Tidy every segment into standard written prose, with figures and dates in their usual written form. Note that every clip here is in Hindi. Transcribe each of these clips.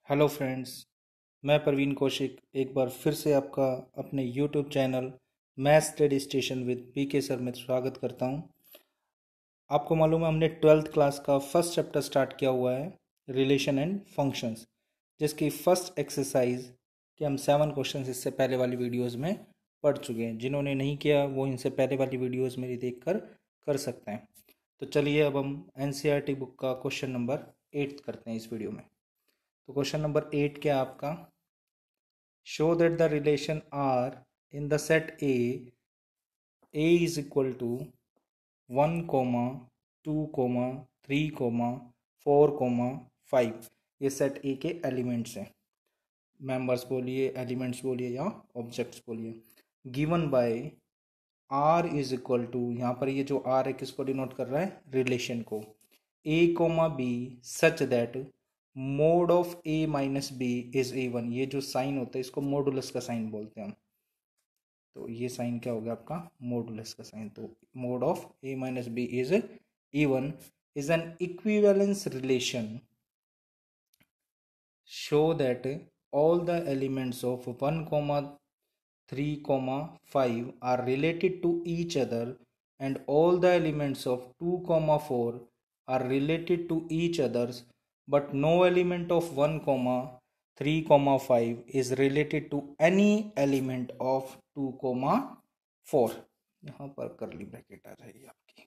हेलो फ्रेंड्स, मैं प्रवीण कौशिक एक बार फिर से आपका अपने YouTube channel math study station with PK sir में स्वागत करता हूं। आपको मालूम है हमने 12th क्लास का फर्स्ट चैप्टर स्टार्ट किया हुआ है, रिलेशन एंड फंक्शंस, जिसकी फर्स्ट एक्सरसाइज के हम 7 क्वेश्चंस इससे पहले वाली वीडियोस में पढ़ चुके हैं। जिन्होंने नहीं किया वो इनसे पहले वाली वीडियोस मेरी देख कर सकते हैं। तो चलिए अब हम एनसीईआरटी बुक का क्वेश्चन नंबर 8 करते हैं इस वीडियो में। तो क्वेश्चन नंबर 8 क्या है आपका? Show that the relation R in the set A is equal to 1, 2, 3, 4, 5। ये सेट ए के एलिमेंट्स हैं। मेंबर्स बोलिए, एलिमेंट्स बोलिए या ऑब्जेक्ट्स बोलिए। Given by R is equal to, यहाँ पर ये जो आर है किसको डिनोट कर रहा है? रिलेशन को। a, b such that mod of a minus B is a1। ये जो साइन होता है इसको मॉडुलस का साइन बोलते हैं हम। तो ये साइन क्या हो गया आपका? मॉडुलस का साइन। तो mod of a minus B is a1 is an equivalence relation show that all the elements of 1, 3, 5 are related to each other and all the elements of 2, 4 are related to each others, but no element of 1, 3, 5 is related to any element of 2, 4। यहाँ पर करली ब्रैकेट आ जाएगी आपकी।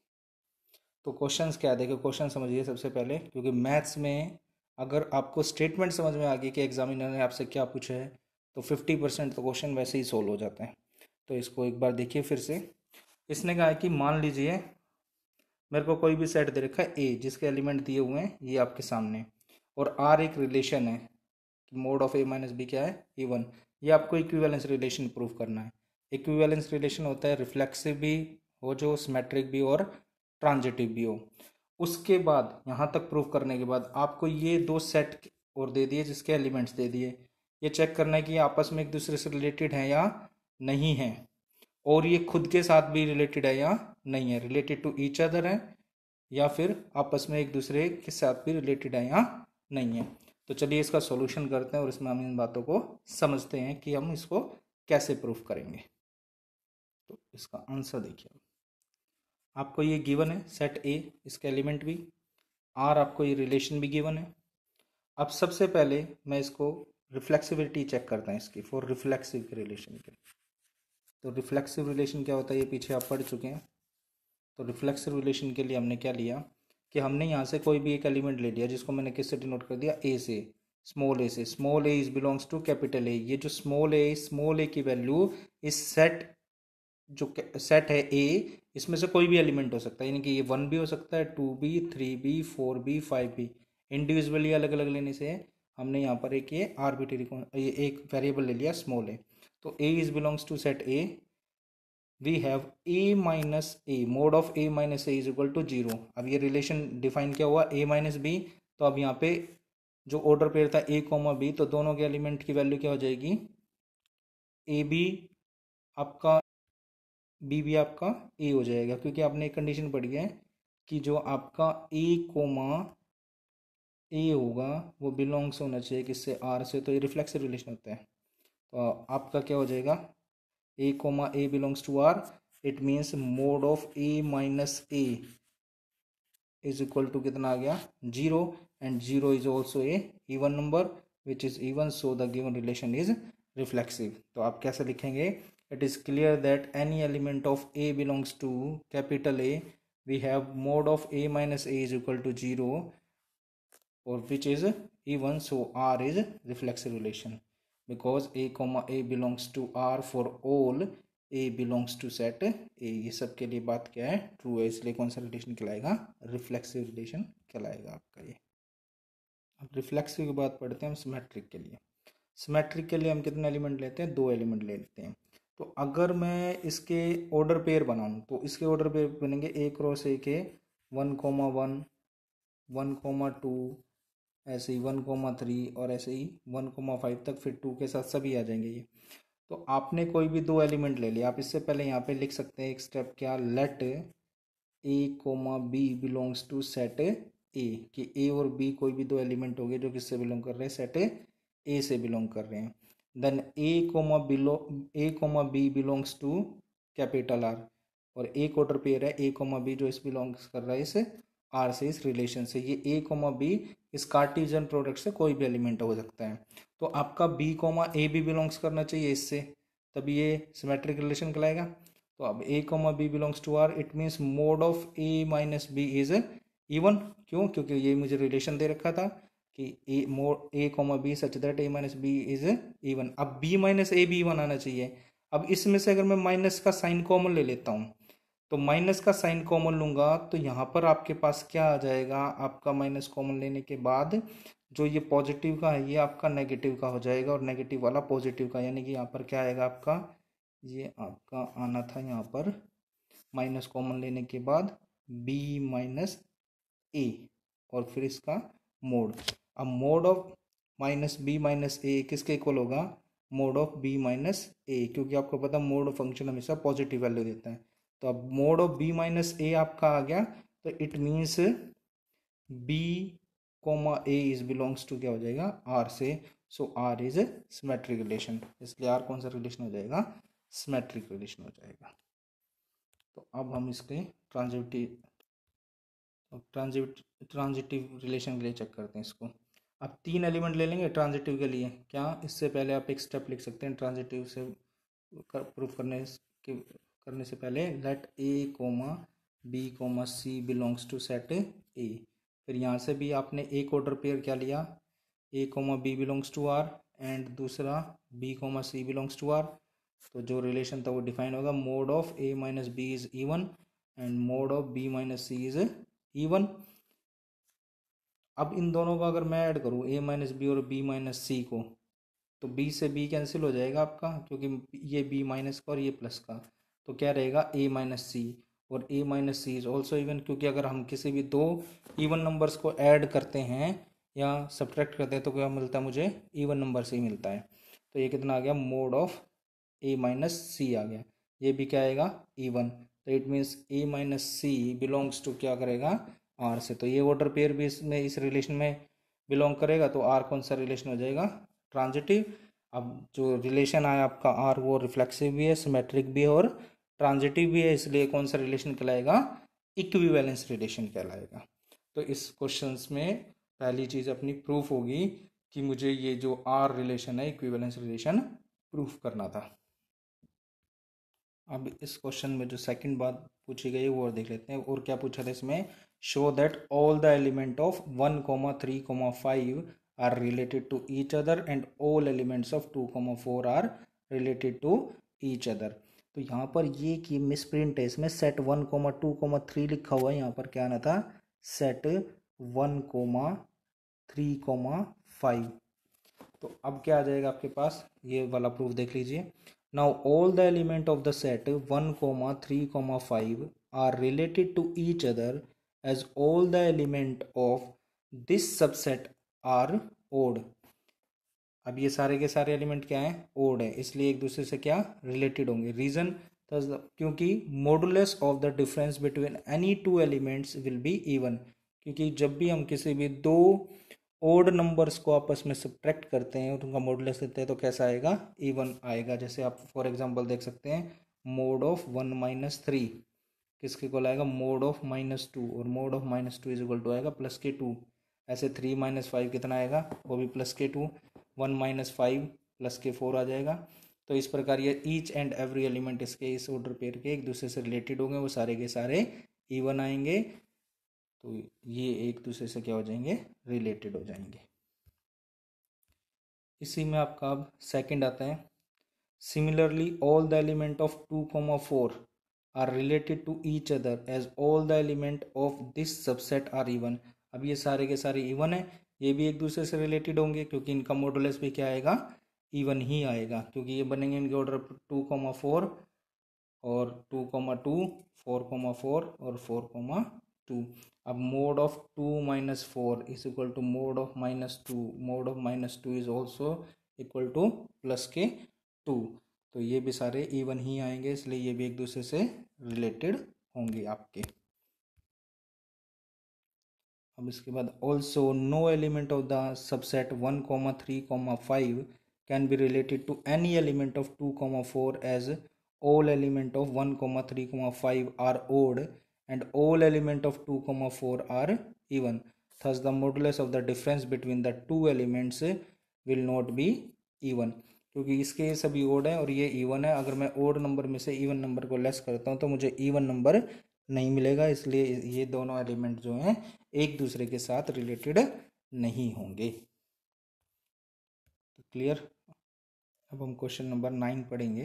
तो क्वेश्चंस क्या देखो, क्वेश्चन समझिए सबसे पहले, क्योंकि मैथ्स में अगर आपको स्टेटमेंट समझ में आ गई कि एग्जामिनर ने आपसे क्या पूछा है तो 50% तो क्वेश्चन वैसे ही सोल्व हो जाते हैं। तो इसको एक बार देखिए फिर से। इसने कहा है कि मान लीजिए मेरे को कोई भी सेट दे रखा है ए, जिसके एलिमेंट दिए हुए हैं ये आपके सामने, और आर एक रिलेशन है कि mod of A minus B क्या है? A1। ये आपको इक्विवेलेंस रिलेशन प्रूव करना है। इक्विवेलेंस रिलेशन होता है रिफ्लेक्सिव भी हो, जो सिमेट्रिक भी और ट्रांजिटिव भी हो। उसके बाद यहाँ तक प्रूव करने के बाद आपको ये दो सेट और दे दिए जिसके एलिमेंट्स दे दिए। ये चेक करना है कि ये आपस में एक दूसरे से रिलेटेड है या नहीं है, और ये खुद के साथ भी रिलेटेड है या नहीं है, रिलेटेड टू ईच अदर है या फिर आपस में एक दूसरे के साथ भी रिलेटेड है या नहीं है। तो चलिए इसका सॉल्यूशन करते हैं और इसमें हम इन बातों को समझते हैं कि हम इसको कैसे प्रूफ करेंगे। तो इसका आंसर देखिए, आपको ये गिवन है सेट ए, इसका एलिमेंट भी, आर आपको ये रिलेशन भी गिवन है। अब सबसे पहले मैं इसको रिफ्लेक्सिविटी चेक करता हूँ इसकी, फॉर रिफ्लेक्सिव रिलेशन के। तो रिफ्लेक्सिव रिलेशन क्या होता है ये पीछे आप पढ़ चुके हैं। तो रिफ्लेक्सिव रिलेशन के लिए हमने क्या लिया कि हमने यहाँ से कोई भी एक एलिमेंट ले लिया जिसको मैंने किससे डिनोट कर दिया? ए से, स्मॉल ए से। Small A is belongs to capital A. ये जो स्मॉल ए की वैल्यू इस सेट, जो सेट है ए, इसमें से कोई भी एलिमेंट हो सकता है, यानी कि ये 1 भी हो सकता है, 2 भी, 3 भी, 4 भी, 5 भी। इंडिविजुअली अलग अलग लेने से हमने यहाँ पर एक ये आर्बिट्रेरी ये एक वेरिएबल ले लिया स्मॉल ए। तो A is belongs to set A. We have A minus A, mod of A minus A is equal to 0। अब ये रिलेशन डिफाइन क्या हुआ? A minus B. तो अब यहाँ पे जो ऑर्डर पेयर था A, B, तो दोनों के एलिमेंट की वैल्यू क्या हो जाएगी? ए बी आपका, बी भी आपका ए हो जाएगा, क्योंकि आपने एक कंडीशन पढ़ी है कि जो आपका ए होगा वो बिलोंग्स होना चाहिए किससे? आर से। तो ये रिफ्लेक्सिव रिलेशन होता है। तो आपका क्या हो जाएगा? A, belongs to R. It means mod of A minus A is equal to कितना आ गया? 0। And 0 is also a even number which is even, so the given relation is reflexive. तो आप कैसे लिखेंगे? It is clear that any element of A belongs to capital A, we have mode of A minus A is equal to 0, or which is even, so R is reflexive relation, because A belongs to R for all A belongs to set A। ये सब के लिए बात क्या है? ट्रू है, इसलिए कौन सा रिलेशन कहलाएगा? रिफ्लेक्सिव रिलेशन कहलाएगा आपका ये। अब रिफ्लेक्सिव की बात पढ़ते हैं हम सिमेट्रिक के लिए। सिमेट्रिक के लिए हम कितने एलिमेंट लेते हैं? 2 एलिमेंट ले लेते हैं। तो अगर मैं इसके ऑर्डर पेयर बनाऊं तो इसके ऑर्डर पेयर बनेंगे A क्रॉस A के 1, 1, 2, ऐसे ही 1, 3 और ऐसे ही 1, 5 तक, फिर 2 के साथ सभी आ जाएंगे ये। तो आपने कोई भी 2 एलिमेंट ले लिया। आप इससे पहले यहाँ पे लिख सकते हैं एक स्टेप, क्या? Let A, B belongs to set A, कि A और B कोई भी 2 एलिमेंट हो गए जो किससे बिलोंग कर रहे हैं? सेट ए से बिलोंग कर रहे हैं। Then A comma B belongs to capital R, और एक ऑर्डर पेयर है ए कोमा बी जो इस बिलोंग्स कर रहा है इस आर से, इस रिलेशन से। ये ए कोमा बी इस कार्टेशियन प्रोडक्ट से कोई भी एलिमेंट हो सकता है। तो आपका बी कोमा ए भी बिलोंग्स करना चाहिए इससे, तभी ये सिमेट्रिक रिलेशन कहलाएगा। तो अब A comma B belongs to R, it means mod of A minus B is even. क्यों? क्योंकि ये मुझे रिलेशन दे रखा था कि A comma B such that A minus B is even. अब बी माइनस ए भी इवन आना चाहिए। अब इसमें से अगर मैं माइनस का साइन कॉमन ले लेता हूँ, तो माइनस का साइन कॉमन लूंगा तो यहाँ पर आपके पास क्या आ जाएगा, आपका माइनस कॉमन लेने के बाद जो ये पॉजिटिव का है ये आपका नेगेटिव का हो जाएगा, और नेगेटिव वाला पॉजिटिव का, यानी कि यहाँ पर क्या आएगा आपका, ये आपका आना था यहाँ पर माइनस कॉमन लेने के बाद b माइनस ए, और फिर इसका मोड। अब mod of minus B minus A किसके इक्वल होगा, mod of B minus A, क्योंकि आपको पता मोड फंक्शन हमेशा पॉजिटिव वैल्यू देता है। तो अब mod of B minus A आपका आ गया, तो it means B comma A is belongs to क्या हो जाएगा, आर से। So R is symmetric relation, इसलिए आर कौन सा रिलेशन हो जाएगा, सिमेट्रिक रिलेशन हो जाएगा। तो अब हम इसके ट्रांजिटिव रिलेशन के लिए चेक करते हैं इसको। अब 3 एलिमेंट ले लेंगे ट्रांजिटिव के लिए। क्या, इससे पहले आप एक स्टेप लिख सकते हैं ट्रांजिटिव से प्रूफ करने से पहले, let A comma B comma C belongs to set A. फिर यहाँ से भी आपने एक ऑर्डर पेयर क्या लिया, A comma B belongs to R, and दूसरा B comma C belongs to R. तो जो रिलेशन था वो डिफाइन होगा, mod of A minus B is even and mod of B minus C is even. अब इन दोनों को अगर मैं ऐड करूँ, ए माइनस बी और बी माइनस सी को, तो बी से बी कैंसिल हो जाएगा आपका, क्योंकि ये बी माइनस का और ये प्लस का। तो क्या रहेगा, ए माइनस सी, और A minus C is also even, क्योंकि अगर हम किसी भी दो इवन नंबर्स को ऐड करते हैं या सब्ट्रैक्ट करते हैं तो क्या मिलता है मुझे, इवन नंबर से ही मिलता है। तो ये कितना आ गया, mod of A minus C आ गया, ये भी क्या आएगा, इवन। तो it means A minus C belongs to क्या करेगा, आर से। तो ये ऑर्डर पेयर भी इसमें इस रिलेशन में बिलोंग करेगा, तो आर कौन सा रिलेशन हो जाएगा, ट्रांजिटिव। अब जो रिलेशन आया आपका आर वो रिफ्लेक्सिव भी है, सिमेट्रिक भी है और ट्रांजिटिव भी है, इसलिए कौन सा रिलेशन कहलाएगा, इक्विवेलेंस रिलेशन कहलाएगा। तो इस क्वेश्चंस में पहली चीज अपनी प्रूफ होगी कि मुझे ये जो आर रिलेशन है इक्विवेलेंस रिलेशन प्रूफ करना था। अब इस क्वेश्चन में जो सेकंड बात पूछी गई है वो और देख लेते हैं। और क्या पूछा था इसमें, show that all the element of 1,3,5 are related to each other and all elements of 2,4 are related to each other। तो यहाँ पर ये कि मिसप्रिंट है, इसमें सेट 1,2,3 लिखा हुआ है, यहाँ पर क्या आना था, सेट 1,3,5। तो अब क्या आ जाएगा आपके पास, ये वाला प्रूफ देख लीजिए। Now all the element of the set 1,3,5 are related to each other as all the element of this subset are odd. अब ये सारे के सारे एलिमेंट क्या हैं, ओड है, इसलिए एक दूसरे से क्या रिलेटेड होंगे। रीजन, क्योंकि modulus of the difference between any two elements will be even. क्योंकि जब भी हम किसी भी दो ओड नंबर्स को आपस में सब्ट्रैक्ट करते हैं और उनका मॉडुलस लेते हैं तो कैसा आएगा, इवन आएगा। जैसे आप फॉर एग्जांपल देख सकते हैं, मोड ऑफ 1 - 3 किसके इक्वल आएगा, मोड ऑफ -2, और mod of -2 is equal to आएगा +2। ऐसे 3 - 5 कितना आएगा, वो भी +2। 1 - 5 +4 आ जाएगा। तो इस प्रकार ये ईच एंड एवरी एलिमेंट इसके इस ऑर्डर पेयर के एक दूसरे से रिलेटेड होंगे, वो सारे के सारे इवन आएंगे। तो ये एक दूसरे से क्या हो जाएंगे, रिलेटेड हो जाएंगे। इसी में आपका अब सेकंड आता है, similarly all the element of 2,4 are related to each other as all the element of this subset are even. अब ये सारे के सारे इवन है, ये भी एक दूसरे से रिलेटेड होंगे क्योंकि इनका मॉडुलस भी क्या आएगा, इवन ही आएगा, क्योंकि ये बनेंगे इनके ऑर्डर 2,4 और 2,2, 4,4 और 4,2। अब mod of 2 - 4 is equal to mod of -2, mod of -2 is also equal to +2। तो ये भी सारे इवन ही आएंगे, इसलिए ये भी एक दूसरे से रिलेटेड होंगे आपके। अब इसके बाद also no element of the subset 1,3,5 can be related to any element of 2,4 as all element of 1,3,5 are odd and all element of 2,4 are even. Thus the modulus of the difference between the two elements will not be even. क्योंकि इसके सभी ओड है और ये इवन है, अगर मैं ओड नंबर में से इवन नंबर को लेस करता हूँ तो मुझे इवन नंबर नहीं मिलेगा, इसलिए ये दोनों एलिमेंट जो हैं एक दूसरे के साथ रिलेटेड नहीं होंगे। क्लियर। अब हम क्वेश्चन नंबर 9 पढ़ेंगे।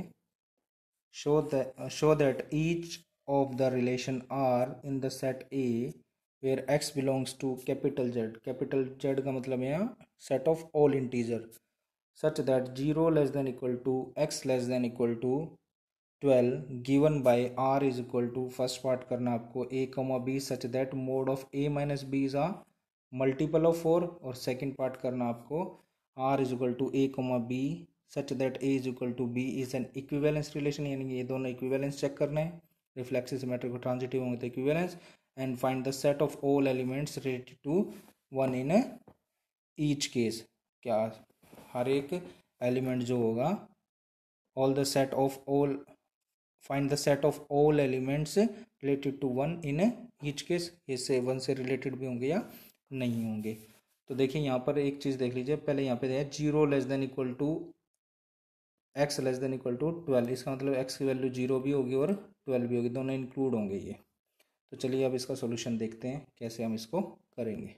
show that each of the relation R in the set A where x belongs to capital Z, capital Z का मतलब है set of all integer such that 0 less than equal to x less than equal to 12 given by R is equal to, first part करना आपको a, b such that mod of a minus b is a multiple of 4, और सेकेंड पार्ट करना आपको R is equal to a, b such that a is equal to b is an equivalence relation, यानी ये दोनों इक्विवेलेंस चेक करना है, रिफ्लेक्सिव सिमेट्रिक और ट्रांजिटिव होंगे तो equivalence, and find the set of all elements related to one in each case. क्या हर एक एलिमेंट जो होगा, all the set of all, find the set of all elements related to one in each case, इससे वन से रिलेटेड भी होंगे या नहीं होंगे। तो देखिए यहाँ पर एक चीज़ देख लीजिए, पहले यहाँ पे है 0 less than equal to x less than equal to 12, इसका मतलब x की वैल्यू 0 भी होगी और 12 भी होगी, दोनों इंक्लूड होंगे ये। तो चलिए अब इसका सोल्यूशन देखते हैं कैसे हम इसको करेंगे।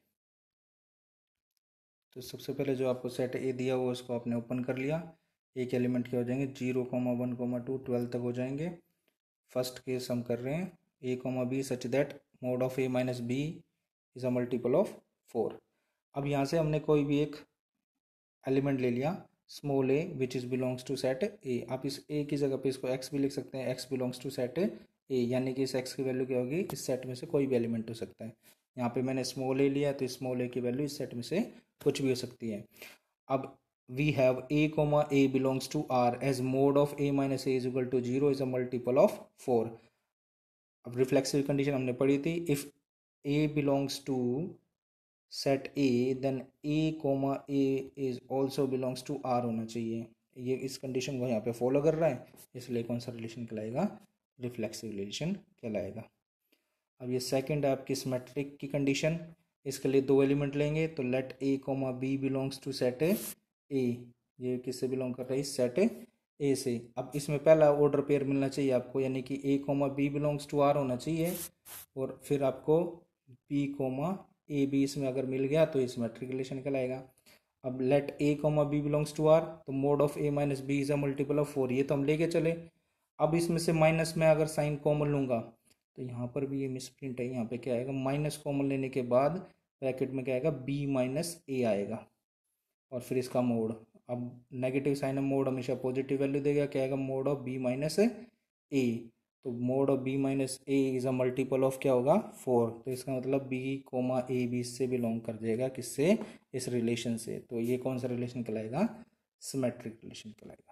तो सबसे पहले जो आपको सेट ए दिया हुआ उसको आपने ओपन कर लिया, एक एलिमेंट क्या हो जाएंगे 0, 1, 2, 12 तक हो जाएंगे। फर्स्ट केस हम कर रहे हैं a, b such that mod of a minus b is a multiple of 4। अब यहाँ से हमने कोई भी एक एलिमेंट ले लिया small a which is belongs to set A, आप इस ए की जगह पे इसको एक्स भी लिख सकते हैं, x belongs to set A, यानी कि इस एक्स की वैल्यू क्या होगी, इस सेट में से कोई भी एलिमेंट हो सकता है। यहाँ पे मैंने स्मॉल ए लिया तो स्मॉल ए की वैल्यू इस सेट में से कुछ भी हो सकती है। अब we have a belongs to R as mod of a minus A is equal to 0 is a multiple of 4। अब रिफ्लेक्सिव कंडीशन हमने पढ़ी थी, if a belongs to set A then a is also belongs to R होना चाहिए। ये इस कंडीशन को यहाँ पे फॉलो कर रहा है, इसलिए कौन सा रिलेशन कहलाएगा, रिफ्लेक्सिव रिलेशन कहलाएगा। अब ये सेकंड है आपकी सिमेट्रिक की कंडीशन, इसके लिए दो एलिमेंट लेंगे तो let a, b belongs to set A, ये किससे बिलोंग कर रहा है, सेट ए से। अब इसमें पहला ऑर्डर पेयर मिलना चाहिए आपको, यानी कि a, b belongs to R होना चाहिए, और फिर आपको b, ए बी इसमें अगर मिल गया तो इस सिमेट्रिक रिलेशन कहलाएगा। अब let a, b belongs to R, तो mod of a minus B is a multiple of 4, ये तो हम लेके चले। अब इसमें से माइनस में अगर साइन कॉमन लूँगा तो यहाँ पर भी ये मिसप्रिंट है, यहाँ पे क्या आएगा, माइनस कॉमन लेने के बाद ब्रैकेट में क्या आएगा, b माइनस ए आएगा, और फिर इसका मोड। अब नेगेटिव साइन है, मोड हमेशा पॉजिटिव वैल्यू देगा, क्या आएगा, mod of b minus a, तो mod of b minus A is a multiple of क्या होगा, 4, तो इसका मतलब b, ए बी से बिलोंग कर जाएगा, किससे, इस रिलेशन से। तो ये कौन सा रिलेशन कहलाएगा, सिमेट्रिक रिलेशन कहलाएगा।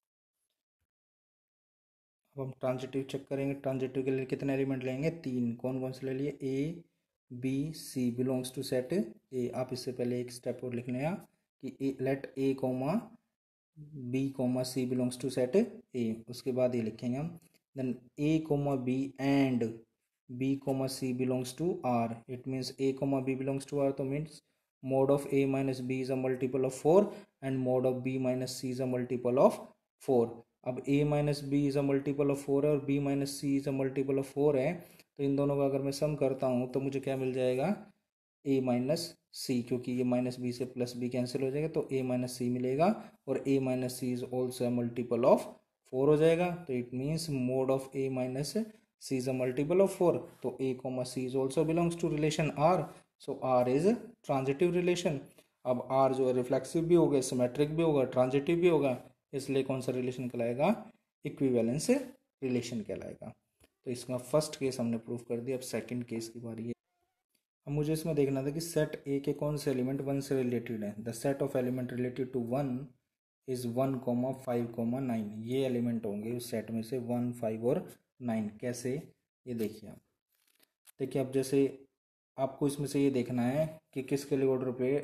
अब हम ट्रांजिटिव चेक करेंगे, ट्रांजिटिव के लिए कितने एलिमेंट लेंगे, 3, कौन कौन से ले लिए, a, b, c belongs to set A. आप इससे पहले एक स्टेप और लिख लें कि let a, b, c belongs to set A, उसके बाद ये लिखेंगे हम then a, b and b, c belongs to R. It means a, b belongs to R, तो means mod of a minus b is a multiple of 4 and mod of b minus c is a multiple of 4। अब a minus b is a multiple of 4 है और b minus c is a multiple of 4 है, तो इन दोनों का अगर मैं सम करता हूँ तो मुझे क्या मिल जाएगा, a माइनस सी, क्योंकि ये माइनस बी से प्लस बी कैंसिल हो जाएगा तो a माइनस सी मिलेगा, और a minus C is also a multiple of 4 हो जाएगा। तो it means mod of a minus C is a multiple of 4, तो a, c is also belongs to relation R, so R is transitive relation. अब R जो है रिफ्लेक्सिव भी होगा, सिमेट्रिक भी होगा, ट्रांजिटिव भी होगा, इसलिए कौन सा रिलेशन कहलाएगा, इक्विवेलेंस रिलेशन कहलाएगा। तो इसका फर्स्ट केस हमने प्रूव कर दिया। अब सेकंड केस की बारी है। अब मुझे इसमें देखना था कि सेट ए के कौन से एलिमेंट 1 से रिलेटेड है। The set of element related to 1 is 1, 5, 9, ये एलिमेंट होंगे उस सेट में से 1, 5 और 9। कैसे, ये देखिए आप, देखिए अब जैसे आपको इसमें से ये देखना है कि किसके लिए ऑर्डर पे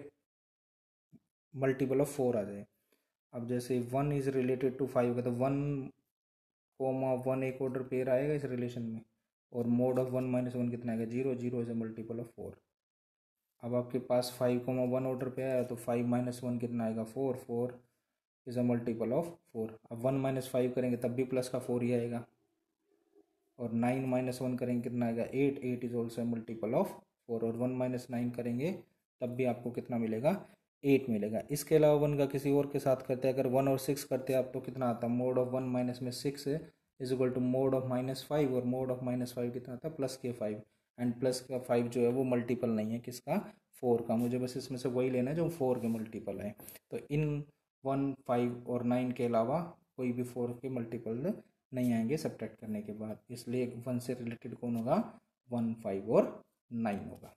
मल्टीपल ऑफ 4 आ जाए। अब जैसे 1 इज रिलेटेड टू 5 होगा तो 1, 1 एक ऑर्डर पेयर आएगा इस रिलेशन में, और मोड ऑफ 1 - 1 कितना आएगा 0, 0 इज अ मल्टीपल ऑफ 4। अब आपके पास 5, 1 ऑर्डर पे आया तो 5 - 1 कितना आएगा 4, 4 इज अ मल्टीपल ऑफ 4। अब 1 - 5 करेंगे तब भी प्लस का 4 ही आएगा, और 9 - 1 करेंगे कितना आएगा 8, 8 इज ऑल्सो मल्टीपल ऑफ 4, और 1 - 9 करेंगे तब भी आपको कितना मिलेगा 8 मिलेगा। इसके अलावा 1 का किसी और के साथ करते हैं, अगर 1 और 6 करते हैं आप तो कितना आता है मोड ऑफ 1 माइनस में 6 is equal to mod of -5, और मोड ऑफ -5 कितना आता है प्लस के 5, एंड प्लस का 5 जो है वो मल्टीपल नहीं है किसका 4 का, मुझे बस इसमें से वही लेना है जो 4 के मल्टीपल है। तो इन 1, 5 और 9 के अलावा कोई भी 4 के मल्टीपल नहीं आएंगे सब्ट्रैक्ट करने के बाद, इसलिए 1 से रिलेटेड कौन होगा 1, 5 और 9 होगा।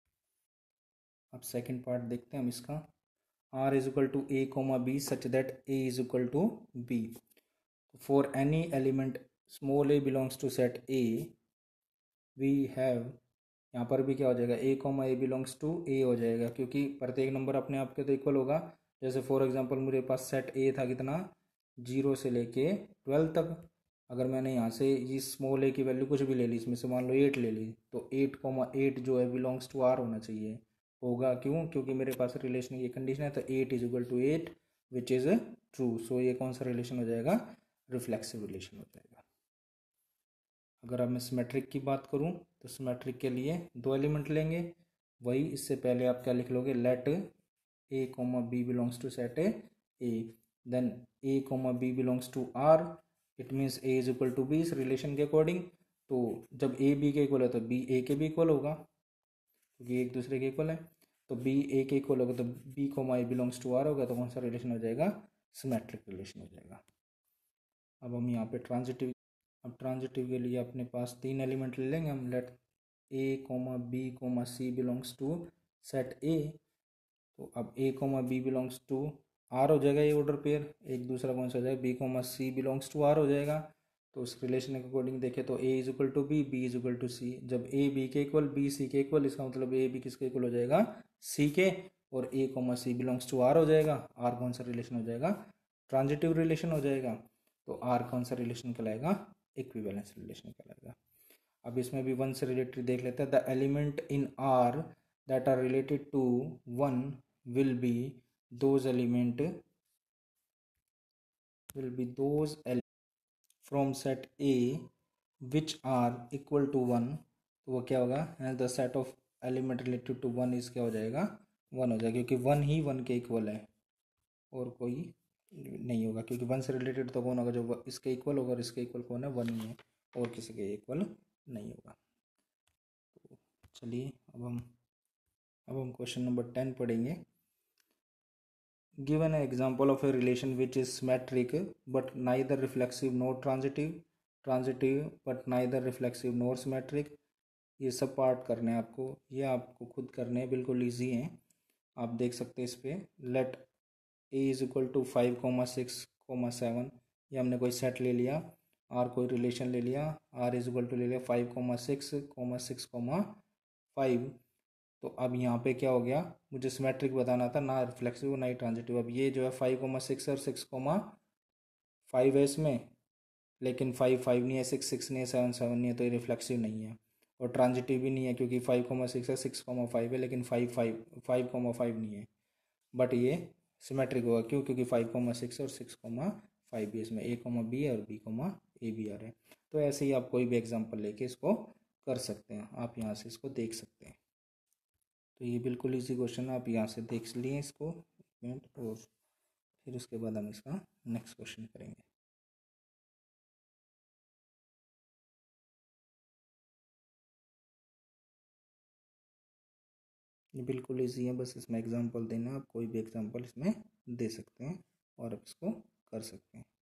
अब सेकंड पार्ट देखते हैं हम इसका। R is equal to a comma b such that a is equal to b. For any element small a belongs to set A, we have, यहाँ पर भी क्या हो जाएगा a comma a belongs to a हो जाएगा, क्योंकि प्रत्येक नंबर अपने आप के तो इक्वल होगा। जैसे फॉर एग्जांपल मेरे पास सेट a था कितना 0 से लेके 12 तक, अगर मैंने यहाँ से ये स्मॉल a की वैल्यू कुछ भी ले ली, इसमें से मान लो 8 ले ली, तो 8, 8 जो है बिलोंग्स टू R होना चाहिए। होगा क्यों, क्योंकि मेरे पास रिलेशन की कंडीशन है, तो 8 is equal to 8 which is true. So ये कौन सा रिलेशन हो जाएगा रिफ्लेक्सिव रिलेशन हो जाएगा। अगर अब मैं सिमेट्रिक की बात करूं तो सिमेट्रिक के लिए 2 एलिमेंट लेंगे, वही इससे पहले आप क्या लिख लोगे let a comma b belongs to set a, then a comma b belongs to R, it means a is equal to b इस रिलेशन के अकॉर्डिंग। तो जब a b के इक्वल है तो b a के भी इक्वल होगा, क्योंकि एक दूसरे के इक्वल है। तो b a के इक्वल होगा तो b comma a belongs to R होगा, तो कौन सा रिलेशन हो जाएगा सिमेट्रिक रिलेशन हो जाएगा। अब हम यहाँ पे ट्रांजिटिव, अब ट्रांजिटिव के लिए अपने पास 3 एलिमेंट ले लेंगे हम, let a b c belongs to set a। तो अब a b belongs to R हो जाएगा ये ऑर्डर पेयर, एक दूसरा कौन सा हो जाएगा b c belongs to R हो जाएगा। तो उस रिलेशन के अकॉर्डिंग देखें तो a is equal to b, b is equal to c। जब a b के इक्वल b c के इक्वल, इसका मतलब a b किसके इक्वल हो जाएगा c के, और a c belongs to R हो जाएगा। R कौन सा रिलेशन हो जाएगा ट्रांजिटिव रिलेशन हो जाएगा। तो R कौन सा रिलेशन कहलाएगा इक्विवेलेंस रिलेशन कहलाएगा। अब इसमें भी 1 से रिलेटेड देख लेते हैं। The element in R that are related to 1 will be those element from set A which are equal to 1। तो वो क्या होगा and the set of element related to 1 is क्या हो जाएगा 1 हो जाएगा, क्योंकि 1 ही 1 के इक्वल है और कोई नहीं होगा, क्योंकि 1 से रिलेटेड तो कौन होगा जो इसके इक्वल होगा, और इसके इक्वल कौन है 1 ही है और किसी के इक्वल नहीं होगा। तो चलिए अब हम क्वेश्चन नंबर 10 पढ़ेंगे। Given an example of a relation which is symmetric but neither reflexive nor transitive, transitive but neither reflexive nor symmetric, ये सब पार्ट करने हैं आपको, ये आपको खुद करने हैं, बिल्कुल इजी हैं। आप देख सकते हैं इस पर let a is equal to 5, 6, 7, ये हमने कोई सेट ले लिया, r कोई रिलेशन ले लिया, r इज इक्वल टू ले लिया 5, 6, 5। तो अब यहाँ पे क्या हो गया, मुझे सिमेट्रिक बताना था, ना रिफ्लेक्सिव ना ही ट्रांजिटिव। अब ये जो है 5, 6 और 6, 5 है इसमें, लेकिन 5, 5 नहीं है, 6, 6 नहीं है, 7, 7 नहीं है, तो ये रिफ्लेक्सिव नहीं है और ट्रांजिटिव भी नहीं है, क्योंकि 5, 6 है, 6, 5 है, लेकिन 5, 5 नहीं है। बट ये सिमेट्रिक होगा क्यों, क्योंकि 5, 6 और 6, 5 भी इसमें a, b है और b, a भी आ रहे हैं। तो ऐसे ही आप कोई भी एग्जाम्पल लेके इसको कर सकते हैं, आप यहाँ से इसको देख सकते हैं। तो ये बिल्कुल इजी क्वेश्चन है, आप यहाँ से देख लिए इसको मिनट, और फिर उसके बाद हम इसका नेक्स्ट क्वेश्चन करेंगे। ये बिल्कुल इजी है, बस इसमें एग्जांपल देना, आप कोई भी एग्जांपल इसमें दे सकते हैं और आप इसको कर सकते हैं।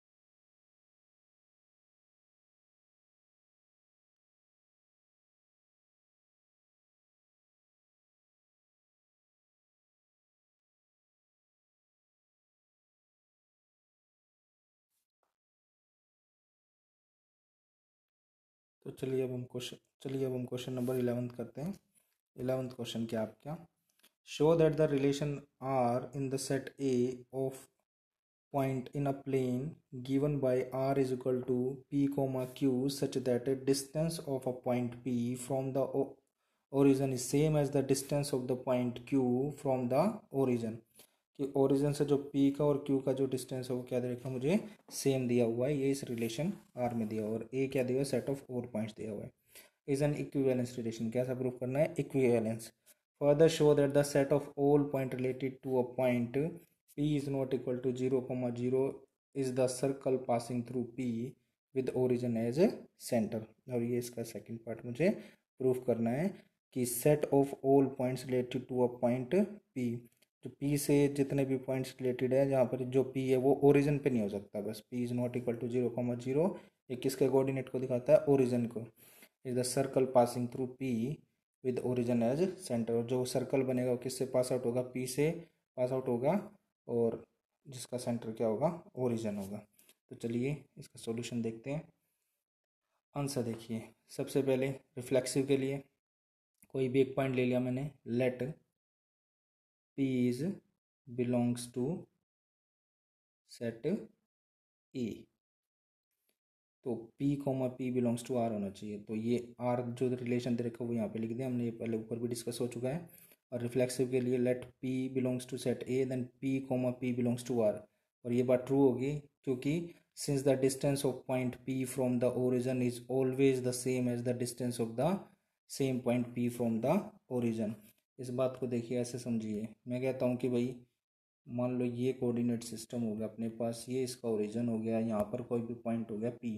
तो चलिए अब हम क्वेश्चन नंबर 11 करते हैं। 11th क्वेश्चन क्या आपका, show that the relation R in the set A of point in a plane given by r is equal to p comma q such that a distance of a point p from the origin is same as the distance of the point q from the origin, कि ओरिजिन से जो p का और q का जो डिस्टेंस है वो क्या देखा मुझे सेम दिया हुआ है, ये इस रिलेशन r में दिया हुआ है, और a क्या दिया हुआ है, सेट ऑफ 4 पॉइंट्स दिया हुआ है, इज एन इक्विवेलेंस रिलेशन। कैसा प्रूव करना है, equivalence. Further show that the set of all point related to a point p is not equal to 0, 0 is the circle passing through p with origin as a center। और ये इसका सेकंड पार्ट मुझे प्रूफ करना है कि set of all points related to a point p, जो p से जितने भी पॉइंट्स रिलेटेड है जहाँ पर जो p है वो ओरिजिन पे नहीं हो सकता, बस p is not equal to 0, 0 ये किसके कोऑर्डिनेट को दिखाता है, ओरिजिन को, is the circle passing through p with origin as centre. जो सर्कल बनेगा वो किससे पास आउट होगा, p से पास आउट होगा, और जिसका सेंटर क्या होगा, ओरिजिन होगा। तो चलिए इसका सॉल्यूशन देखते हैं। आंसर देखिए, सबसे पहले रिफ्लेक्सिव के लिए कोई भी एक पॉइंट ले लिया मैंने, let p is belongs to set A, तो p comma p belongs to r होना चाहिए। तो ये r जो रिलेशन दे रखा है वो यहाँ पे लिख दिया हमने, ये पहले ऊपर भी डिस्कस हो चुका है। और रिफ्लेक्सिव के लिए let p belongs to set a then p comma p belongs to r, और ये बात ट्रू होगी क्योंकि since the distance of point p from the origin is always the same as the distance of the same point p from the origin. इस बात को देखिए, ऐसे समझिए, मैं कहता हूँ कि भाई मान लो ये कोऑर्डिनेट सिस्टम हो गया अपने पास, ये इसका ओरिजिन हो गया, यहाँ पर कोई भी पॉइंट हो गया p।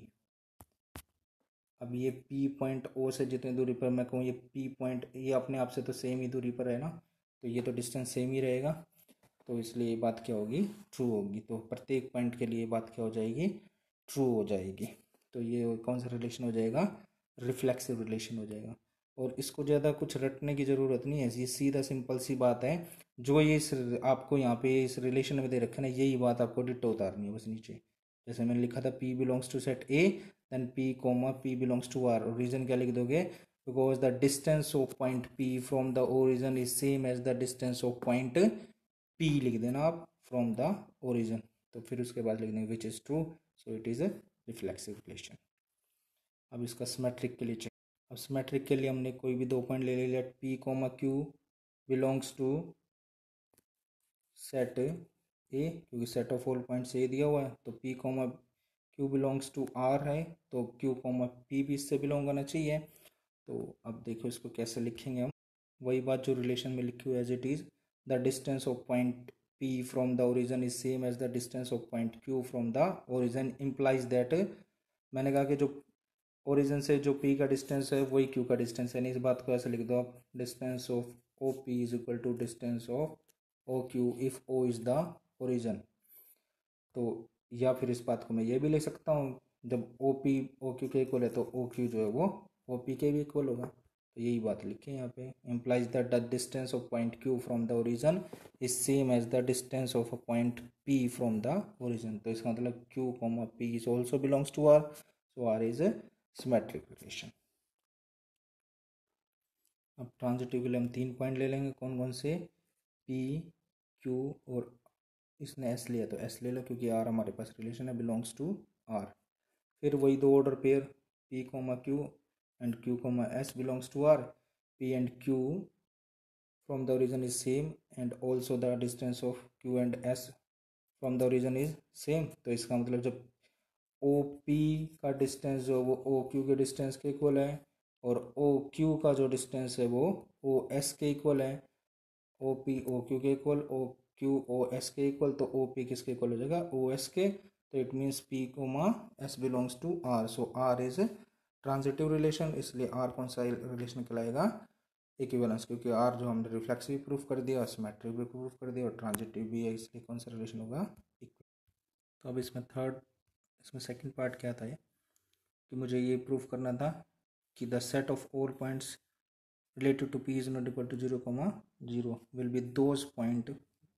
अब ये P पॉइंट O से जितनी दूरी पर मैं कहूँ ये P पॉइंट, ये अपने आप से तो सेम ही दूरी पर है ना, तो ये तो डिस्टेंस सेम ही रहेगा, तो इसलिए ये बात क्या होगी, ट्रू होगी। तो प्रत्येक पॉइंट के लिए ये बात क्या हो जाएगी, ट्रू हो जाएगी। तो ये कौन सा रिलेशन हो जाएगा, रिफ्लेक्सिव रिलेशन हो जाएगा। और इसको ज़्यादा कुछ रटने की ज़रूरत नहीं है, ये सीधा सिंपल सी बात है, जो ये इस आपको यहाँ पे इस रिलेशन में दे रखा है ना, यही बात आपको डिट्टो उतारनी है बस नीचे। जैसे मैंने लिखा था P belongs to set A then P comma P belongs to R, reason क्या लिख दोगे, because the distance of point P from the origin is same as the distance of point P लिख देना आप फ्रॉम द ओरिजिन, तो फिर उसके बाद लिख देंगे which is true, so it is a reflexive relation. अब इसका सिमेट्रिक के लिए चेक, अब सिमेट्रिक के लिए हमने कोई भी दो पॉइंट ले लिया, P comma Q belongs to set A, क्योंकि set of all points A दिया हुआ है, तो P comma Q belongs to R है, तो Q कॉमा P भी इससे बिलोंग करना चाहिए। तो अब देखो इसको कैसे लिखेंगे हम, वही बात जो रिलेशन में लिखी हुई as it is, the distance of point P from the origin is same as the distance of point Q from the origin, implies that, मैंने कहा कि जो ओरिजिन से जो P का डिस्टेंस है वही Q का डिस्टेंस है, नहीं इस बात को ऐसे लिख दो आप, distance of OP is equal to distance of OQ if O is the origin. तो या फिर इस बात को मैं ये भी ले सकता हूँ, जब OP OQ के इक्वल है तो OQ जो है वो OP के भी इक्वल होगा, तो यही बात लिखी है यहाँ पे, implies that the distance of point Q from the origin is same as the distance of a point P from the origin. तो इसका मतलब Q comma P is also belongs to R, so R is a symmetric relation. अब ट्रांजिटिव के लिए हम 3 पॉइंट ले लेंगे, कौन कौन से, P Q और इसने S लिया तो S ले लो, क्योंकि R हमारे पास रिलेशन है बिलोंग्स टू R। फिर वही दो order pair P comma Q and Q comma S belongs to R, P and Q from the origin is same and also the distance of Q and S from the origin is same. तो इसका मतलब जब OP का डिस्टेंस जो वो OQ के डिस्टेंस के इक्वल है, और OQ का जो डिस्टेंस है वो OS के इक्वल है, OP OQ के इक्वल, OQ OS के इक्वल, तो OP किसके इक्वल हो जाएगा, OS के। तो it means P comma S belongs to R, so R is transitive relation, इसलिए R कौन सा रिलेशन कहलाएगा, इक्विवेलेंस, क्योंकि R जो हमने रिफ्लेक्सिव प्रूफ कर दिया, सिमेट्रिक भी प्रूफ कर दिया और ट्रांजिटिव भी है, इसलिए कौन सा रिलेशन होगा, तो अब इसमें सेकंड पार्ट क्या था ये, कि मुझे ये प्रूफ करना था कि the set of all points related to P is not equal to 0, 0 will be those point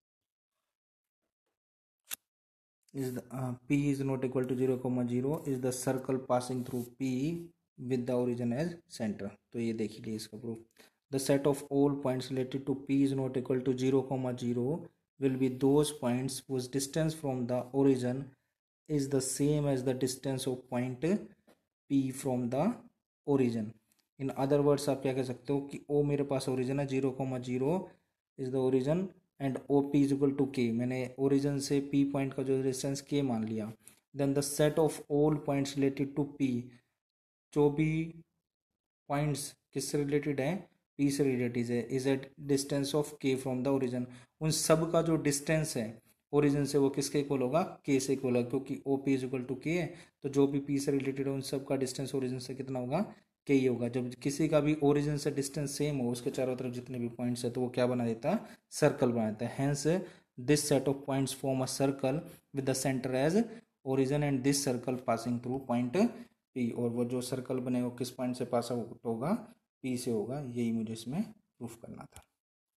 is the, P is not equal to 0, 0 is the circle passing through P with the origin as center। तो ये देख लीजिए इसका proof, the set of all points related to p is not equal to 0 comma 0 will be those points whose distance from the origin is the same as the distance of point p from the origin. In other words आप क्या कह सकते हो कि ओ मेरे पास ओरिजिन है 0,0 is the origin and O P is equal to k, मैंने ओरिजिन से पी पॉइंट का जो डिस्टेंस के मान लिया. Then the set of all points related to P, जो भी पॉइंट्स किससे रिलेटेड है, पी से रिलेटेड है, is at distance of k from the origin. उन सब का जो डिस्टेंस है ओरिजिन से वो किसके इक्वल होगा, के से इक्वल होगा, क्योंकि O P is equal to k है. तो जो भी पी से रिलेटेड है उन सब का डिस्टेंस ओरिजिन से कितना होगा, के ही होगा. जब किसी का भी ओरिजिन से डिस्टेंस सेम हो उसके चारों तरफ जितने भी पॉइंट्स है तो वो क्या बना देता है, सर्कल बना देता है. Hence this set of points form a circle with the centre as origin and this circle passing through point P. और वो जो सर्कल बनेगा किस पॉइंट से पास आउट होगा, पी से होगा. यही मुझे इसमें प्रूफ करना था.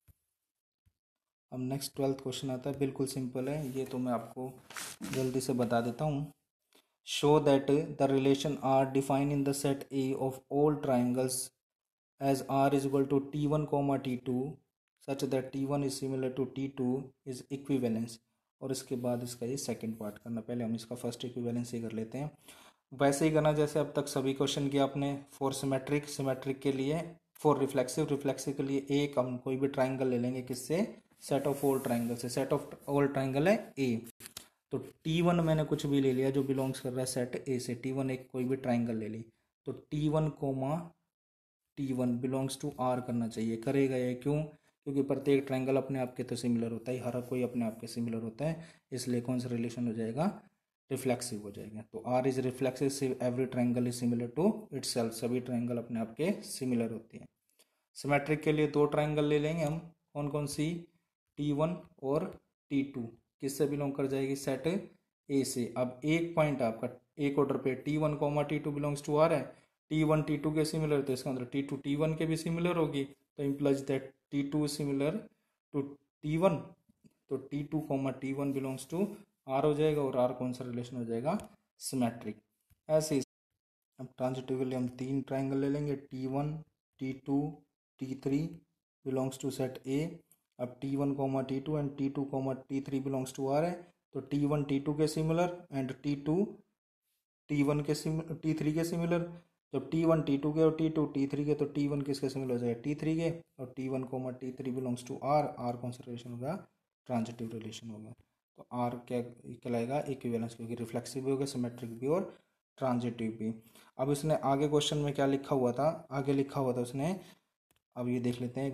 अब नेक्स्ट 12th क्वेश्चन आता है, बिल्कुल सिंपल है ये, तो मैं आपको जल्दी से बता देता हूँ. Show that the relation R define in the set A of all triangles as R is equal to T1 comma T2 such that T1 is similar to T2 is equivalence. और इसके बाद इसका ये सेकंड पार्ट करना. पहले हम इसका फर्स्ट इक्विवेलेंस ही कर लेते हैं. वैसे ही करना जैसे अब तक सभी क्वेश्चन किया आपने. फॉर सिमेट्रिक, सिमेट्रिक के लिए, फॉर रिफ्लेक्सिव, रिफ्लेक्सिव के लिए एक हम कोई भी ट्राइंगल ले लेंगे किससे, सेट ऑफ ऑल ट्राइंगल से. सेट ऑफ ऑल ट्राइंगल है ए, तो T1 मैंने कुछ भी ले लिया जो बिलोंग्स कर रहा है सेट ए से. T1 एक कोई भी ट्राइंगल ले ली तो T1 coma T1 belongs to are करना चाहिए. करेगा ये क्यों, क्योंकि प्रत्येक ट्राइंगल अपने आप के तो सिमिलर होता है, हर कोई अपने आप के सिमिलर होता है, इसलिए कौन सा रिलेशन हो जाएगा, रिफ्लेक्सिव हो जाएगा. तो R is reflexive, every triangle is similar to itself, सभी ट्राइंगल अपने आप के सिमिलर होती हैं. सिमेट्रिक के लिए दो ट्राइंगल ले लेंगे हम, कौन कौन सी, T1 और T2. किससे बिलोंग कर जाएगी, सेट ए से. अब एक पॉइंट आपका एक ऑर्डर पे T1 comma T2 belongs to R है. T1 T2 के सिमिलर, तो इसका मतलब T2 T1 के भी सिमिलर होगी, तो implies that T2 similar to T1. तो T2 comma T1 belongs to are हो जाएगा, और आर कौन सा रिलेशन हो जाएगा, सिमेट्रिक. ऐसे ही अब ट्रांजिटिव के लिए हम तीन ट्राइंगल ले लेंगे, T1 T2 T3 belongs to set A. अब T1 comma T2 and T2 comma T3 belongs to R है, तो T1 T2 के सिमिलर एंड T2 T1 के T3 के सिमिलर. जब T1 T2 के और T2 T3 के, तो T1 किसके सिमिलर हो जाएगा, T3 के, और T1 comma T3 belongs to R. R कौन सा रिलेशन होगा, ट्रांजिटिव रिलेशन होगा. तो आर क्या कहलाएगा, इक्विवेलेंस, क्योंकि रिफ्लेक्सिव भी होगा, सिमेट्रिक भी और ट्रांजिटिव भी. अब इसने आगे क्वेश्चन में क्या लिखा हुआ था, आगे लिखा हुआ था उसने, अब ये देख लेते हैं.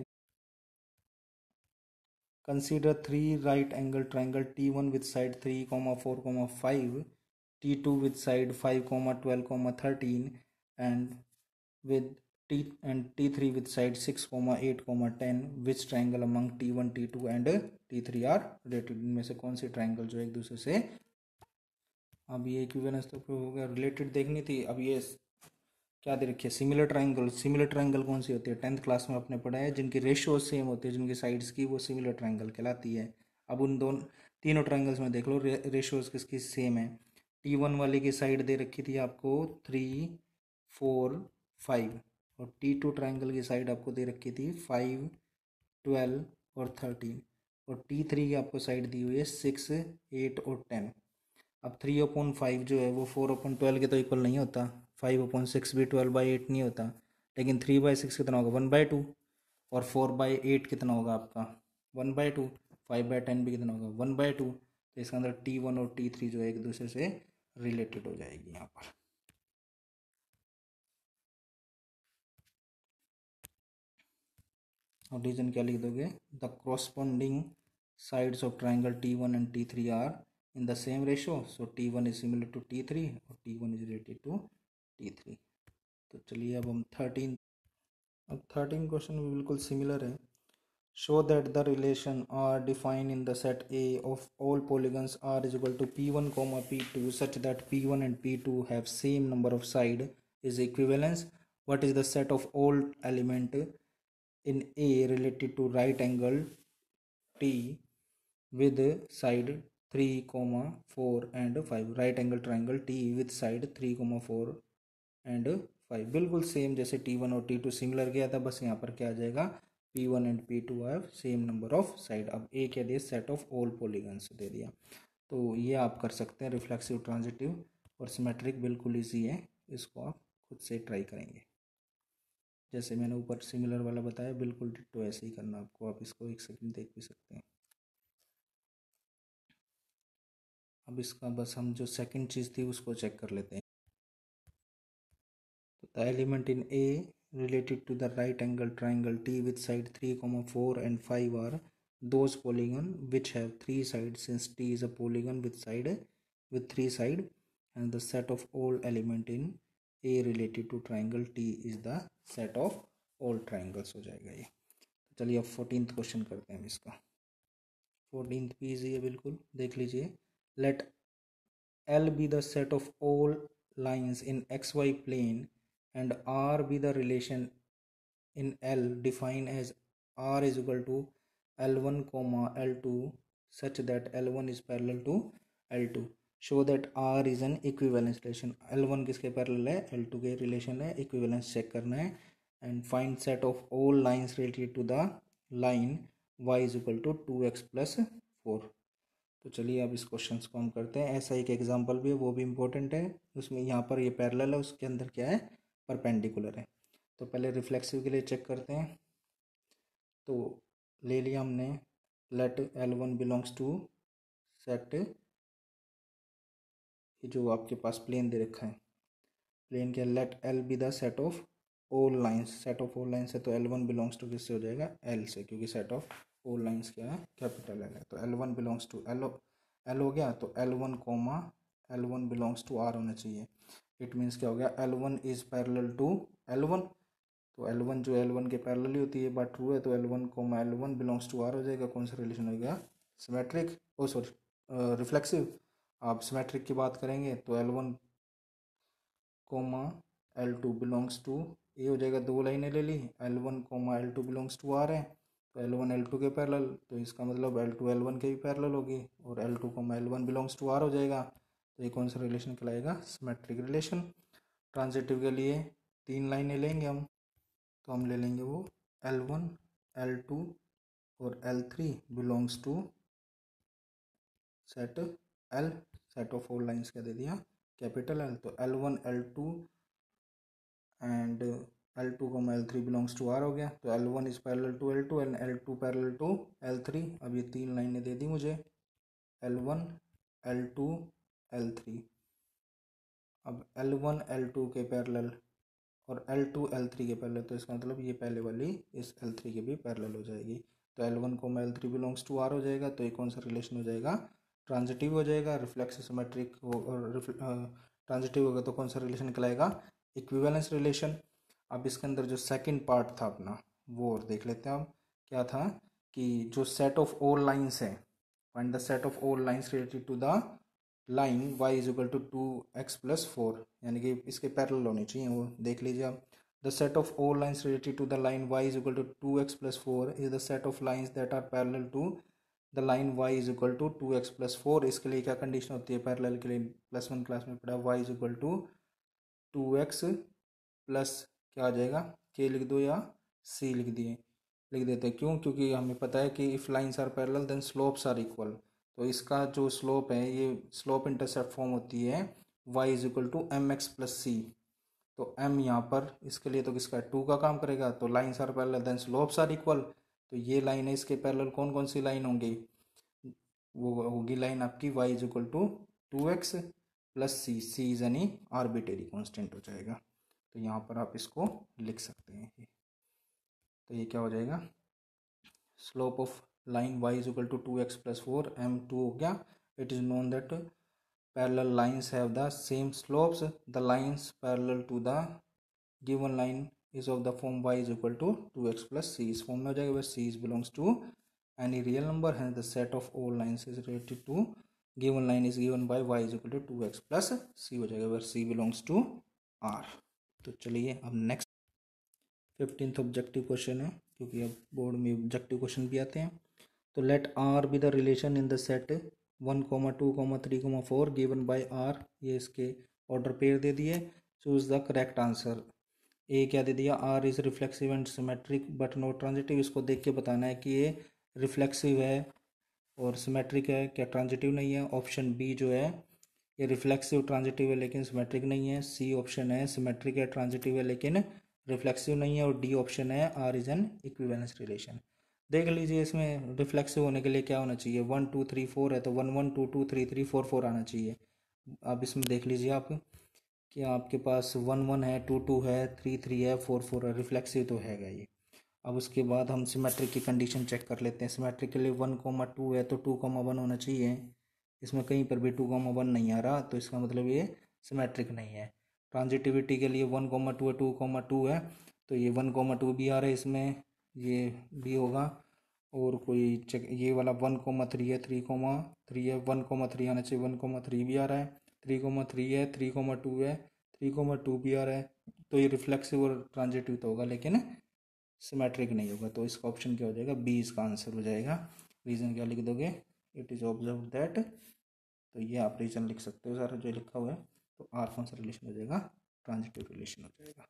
Consider three right angle triangle T1 with side 3,4,5, T2 with side 5,12,13 and with T3 with side 6,8,10. which triangle among T1 T2 and T3 are related. इनमें से कौन सी ट्राइंगल जो एक दूसरे से, अब ये इक्विवेलेंस तो हो गया, रिलेटेड देखनी थी. अब ये क्या दे रखी है, सिमिलर ट्राइंगल. सिमिलर ट्राइंगल कौन सी होती है, 10th क्लास में आपने पढ़ा है, जिनकी रेशियो सेम होती है, जिनकी साइड्स की, वो सिमिलर ट्राइंगल कहलाती है. अब उन दोनों तीनों ट्राइंगल्स में देख लो रेशियोज किसकी सेम है. T1 वाले की साइड दे रखी थी आपको 3, 4, 5, और T2 ट्राइंगल की साइड आपको दे रखी थी 5, 12 और 13, और T3 की आपको साइड दी हुई है 6, 8 और 10. अब 3/5 जो है वो 4/12 के तो इक्वल नहीं होता, 5/6 भी 12/8 नहीं होता, लेकिन 3/6 कितना होगा, 1/2, और 4/8 कितना होगा आपका, 1/2, 5/10 भी कितना होगा, 1/2. तो इसके अंदर T1 और T3 जो है एक दूसरे से रिलेटेड हो जाएगी यहाँ पर. और रीजन क्या लिख दोगे, the corresponding sides of triangle T1 and T3 are in the same ratio, so T1 is similar to T3 और T1 is related to T3. तो चलिए अब हम 13 क्वेश्चन भी बिल्कुल सिमिलर है. Show that the relation R define in the set A of all polygons R is equal to P1 comma P2 such that P1 and P2 have same number of side is equivalence. What is the set of all element in A related to right angle T with side 3, 4 and 5. right angle triangle T with side 3, 4 and 5, बिल्कुल सेम जैसे T1 और T2 सिमिलर गया था, बस यहाँ पर क्या आ जाएगा P1 and P2 have same number of side. अब ए क्या दिया, सेट ऑफ ऑल पॉलीगन्स दे दिया। तो ये आप कर सकते हैं, रिफ्लेक्सिव, ट्रांजिटिव और सिमेट्रिक बिल्कुल ईजी है, इसको आप खुद से ट्राई करेंगे। जैसे मैंने ऊपर सिमिलर वाला बताया बिल्कुल डिट्टो ऐसे ही करना आपको। आप इसको एक सेकंड देख भी सकते हैं। अब इसका बस हम जो सेकंड चीज़ थी उसको चेक कर लेते हैं। The element in A related to the right angle triangle T with side 3, 4 and 5 are those polygon which have 3 sides, since T is a polygon with 3 side, and the set of all element in A related to triangle T is the set of all triangles हो जाएगा ये। चलिए अब 14th क्वेश्चन करते हैं इसका। 14th भी इजी है बिल्कुल, देख लीजिए। Let L be the set of all lines in xy plane and R be the relation in L defined as R is equal to L1 comma L2 such that L1 is parallel to L2. Show that R is an equivalence relation. L1 किसके पैरेलल है, L2 के रिलेशन है, इक्विवेलेंस चेक करना है। And find set of all lines related to the line y is equal to 2x plus 4। तो चलिए अब इस क्वेश्चन को हम करते हैं। ऐसा एक एग्जांपल भी है, वो भी इम्पोर्टेंट है। उसमें यहाँ पर ये पैरेलल है, उसके अंदर क्या है, परपेंडिकुलर है। तो पहले रिफ्लेक्सिव के लिए चेक करते हैं। तो ले लिया हमने, late L1 belongs to set, जो आपके पास प्लेन दे रखा है, प्लेन क्या, let L be the set of all lines. Set of all lines है तो L1 बिलोंग्स टू किससे हो जाएगा, L से, क्योंकि सेट ऑफ ऑल लाइन्स क्या है, कैपिटल L है। तो L1 बिलोंग्स टू L हो गया, तो L1 coma L1 belongs to R होना चाहिए। इट मीन्स क्या हो गया, L1 is parallel to L1। तो L1 जो L1 के पैरेलल ही होती है, बात ट्रू है, तो L1 coma L1 belongs to R हो जाएगा। कौन सा रिलेशन हो गया, सिमेट्रिक, ओ सॉरी रिफ्लेक्सिव। आप सिमेट्रिक की बात करेंगे तो L1 comma L2 belongs to ए हो जाएगा। दो लाइनें ले ली, L1 comma L2 belongs to R है, तो L1 L2 के पैरेलल, तो इसका मतलब L2 L1 के भी पैरेलल होगी, और L2 coma L1 belongs to R हो जाएगा। तो ये कौन सा रिलेशन कहलाएगा, सिमेट्रिक रिलेशन। ट्रांजिटिव के लिए 3 लाइनें लेंगे हम, तो हम ले लेंगे वो L1 L2 और L3 belongs to set L। Set of all lines क्या दे दिया, कैपिटल L। तो L1 L2 एंड L2 को L3 बिलोंग्स टू R हो गया। तो L1 is parallel to L2 and L2 parallel to L3। अब ये 3 लाइनें दे दी मुझे, L1 L2 L3। अब L1 L2 के पैरेलल और L2 L3 के पैरेलल, तो इसका मतलब ये पहले वाली इस L3 के भी पैरेलल हो जाएगी। तो L1 को L3 बिलोंग्स टू R हो जाएगा। तो ये कौन सा रिलेशन हो जाएगा, ट्रांजिटिव हो जाएगा। रिफ्लेक्सिव सिमेट्रिक और ट्रांजिटिव होगा तो कौन सा रिलेशन कहलाएगा, इक्विवेलेंस रिलेशन। अब इसके अंदर जो सेकंड पार्ट था अपना वो और देख लेते हैं। अब क्या था कि जो सेट ऑफ ऑल लाइन्स है, find the set of all lines related to the line y is equal to 2x plus 4, यानी कि इसके पैरेलल होनी चाहिए, वो देख लीजिए आप। The set of all lines related to the line y is equal to 2x plus 4 is the set of lines that are parallel to the line y is equal to 2x plus 4। इसके लिए क्या कंडीशन होती है, पैरेलल के लिए +1 क्लास में पढ़ा, y is equal to 2x plus क्या आ जाएगा, k लिख दो या c लिख देते हैं। क्यों, क्योंकि हमें पता है कि if lines are parallel then slopes are equal. तो इसका जो स्लोप है, ये स्लोप इंटरसेप्ट फॉर्म होती है y is equal to mx plus c। तो m यहाँ पर इसके लिए तो किसका 2 का काम करेगा। तो lines are parallel then slopes are equal. तो ये लाइन है, इसके पैरेलल कौन कौन सी लाइन होंगी, वो होगी लाइन आपकी y is equal to 2x plus c is any arbitrary constant हो जाएगा। तो यहाँ पर आप इसको लिख सकते हैं। तो ये क्या हो जाएगा, slope of line y is equal to 2x plus 4 m2 हो गया। It is known that parallel lines have the same slopes, the lines parallel to the given line is of the form y is equal to 2x plus c। इस फॉर्म में हो जाएगा, where c belongs to any real number, hence the set of all lines is related to given line is given by y is equal to 2x plus c हो जाएगा, where c belongs to R। तो चलिए अब नेक्स्ट 15th ऑब्जेक्टिव क्वेश्चन है, क्योंकि अब बोर्ड में ऑब्जेक्टिव क्वेश्चन भी आते हैं। तो let R be the relation in the set 1, 2, 3, 4 given by R। ये इसके ऑर्डर पेयर दे दिए। Choose the correct answer. A क्या दे दिया, R is reflexive and symmetric but not transitive. इसको देख के बताना है कि ये रिफ्लेक्सिव है और सिमेट्रिक है, क्या ट्रांजिटिव नहीं है। ऑप्शन बी जो है ये रिफ्लेक्सिव ट्रांजिटिव है लेकिन सिमेट्रिक नहीं है। सी ऑप्शन है सिमेट्रिक है ट्रांजिटिव है लेकिन रिफ्लेक्सिव नहीं है। और डी ऑप्शन है R is an equivalence relation. देख लीजिए इसमें रिफ्लेक्सिव होने के लिए क्या होना चाहिए, 1 2 3 4 है तो 1 1 2 2 3 3 4 4 आना चाहिए। अब इसमें देख लीजिए आप कि आपके पास 1 1 है, 2 2 है, 3 3 है, 4 4 है, रिफ्लेक्सिव तो हैगा ये। अब उसके बाद हम सिमेट्रिक की कंडीशन चेक कर लेते हैं। सिमेट्रिक के लिए 1 2 है तो 2 1 होना चाहिए। इसमें कहीं पर भी 2 1 नहीं आ रहा तो इसका मतलब ये सिमेट्रिक नहीं है। ट्रांजिटिविटी के लिए 1 2 है, 2 है तो ये 1 2 भी आ रहा है इसमें, ये भी होगा। और कोई चेक ये वाला 1 3 है, 3 है, 1 3 आना चाहिए, 1 3 भी आ रहा है, 3 3 है, 3 2 है, 3 2 भी आ रहा है। तो ये रिफ्लेक्सिव और ट्रांजिटिव तो होगा लेकिन सिमेट्रिक नहीं होगा। तो इसका ऑप्शन क्या हो जाएगा, बी इसका आंसर हो जाएगा। रीज़न क्या लिख दोगे, इट इज़ ऑब्जर्व दैट। तो ये आप रीज़न लिख सकते हो सारा जो लिखा हुआ है। तो आर कौन सा रिलेशन हो जाएगा, ट्रांजिटिव रिलेशन हो जाएगा।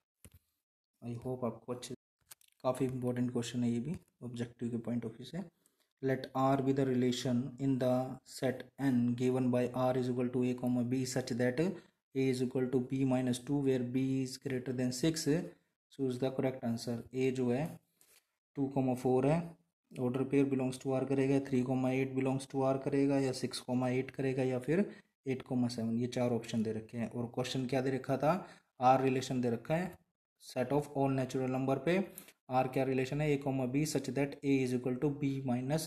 आई होप आपको अच्छे, काफ़ी इंपॉर्टेंट क्वेश्चन है ये भी ऑब्जेक्टिव के पॉइंट ऑफ व्यू से। Let R be the relation in the set N given by R is equal to a comma b such that a is equal to b -2 where b is greater than 6। Choose the correct answer. A जो है 2 4 है, order pair belongs to R करेगा, 3 8 बिलोंग्स टू आर करेगा, या 6 8 करेगा, या फिर 8 7। ये चार ऑप्शन दे रखे हैं। और क्वेश्चन क्या दे रखा था, आर रिलेशन दे रखा है set of all natural number पे। आर क्या रिलेशन है, a b such that a is equal to b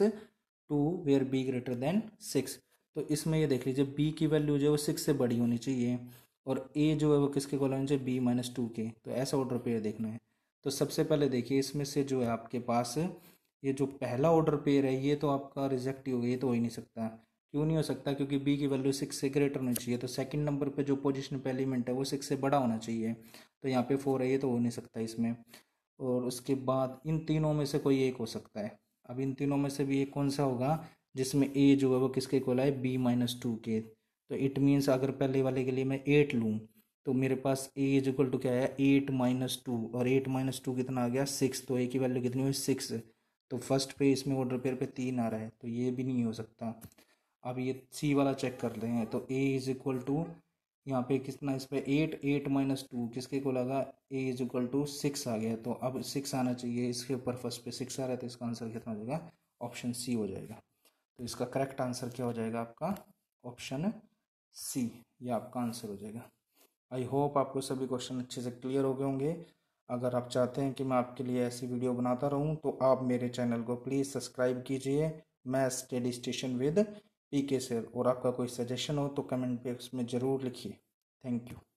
-2 where b greater than 6। तो इसमें ये देख लीजिए बी की वैल्यू जो है वो 6 से बड़ी होनी चाहिए और ए जो है वो किसके इक्वल होना चाहिए, बी -2 के। तो ऐसा ऑर्डर पेयर देखना है। तो सबसे पहले देखिए इसमें से जो है आपके पास ये जो पहला ऑर्डर पेयर है ये तो आपका रिजेक्ट ही हो गया, ये तो हो ही नहीं सकता। क्यों नहीं हो सकता, क्योंकि बी की वैल्यू 6 से ग्रेटर होनी चाहिए। तो सेकंड नंबर पे जो पोजीशन पे एलिमेंट है वो 6 से बड़ा होना चाहिए। तो यहाँ पे 4 है, ये तो हो नहीं सकता इसमें। और उसके बाद इन तीनों में से कोई एक हो सकता है। अब इन तीनों में से भी एक कौन सा होगा जिसमें ए जो है वो किसके इक्वल है, बी -2 के। तो इट मीन्स अगर पहले वाले के लिए मैं 8 लूँ तो मेरे पास ए इज इक्वल टू क्या है, 8 -2, और 8 -2 कितना आ गया, 6। तो ए की वैल्यू कितनी हुई, 6। तो फर्स्ट पे इसमें ऑर्डर पेयर पे 3 आ रहा है तो ये भी नहीं हो सकता। अब ये सी वाला चेक कर रहे हैं। तो ए इज इक्वल टू यहाँ पे कितना, इस पे 8 -2 किसके को लगा, ए इज इक्वल टू 6 आ गया। तो अब 6 आना चाहिए, इसके ऊपर फर्स्ट पे 6 आ रहा है तो इसका आंसर कितना हो जाएगा, ऑप्शन सी हो जाएगा। तो इसका करेक्ट आंसर क्या हो जाएगा आपका, ऑप्शन सी, ये आपका आंसर हो जाएगा। आई होप आपको सभी क्वेश्चन अच्छे से क्लियर हो गए होंगे। अगर आप चाहते हैं कि मैं आपके लिए ऐसी वीडियो बनाता रहूं तो आप मेरे चैनल को प्लीज़ सब्सक्राइब कीजिए, maths study station with PK sir. और आपका कोई सजेशन हो तो कमेंट बॉक्स में ज़रूर लिखिए। Thank you.